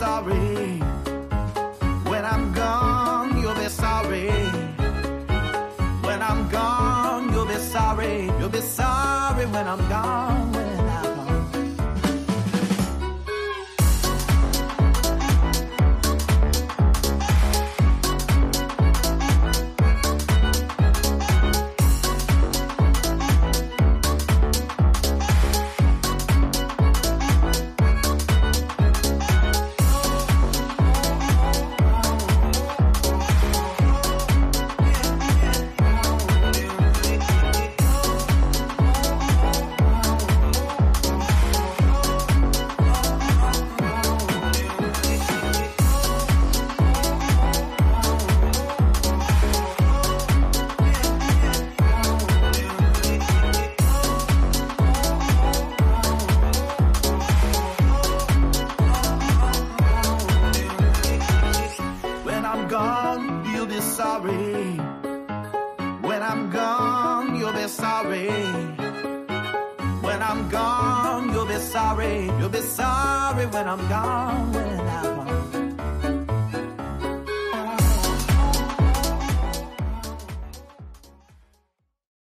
sorry. When I'm gone, you'll be sorry. When I'm gone, you'll be sorry. You'll be sorry when I'm gone. When I'm gone. You'll be sorry. When I'm gone, you'll be sorry. When I'm gone, you'll be sorry. You'll be sorry when I'm gone. When I'm gone.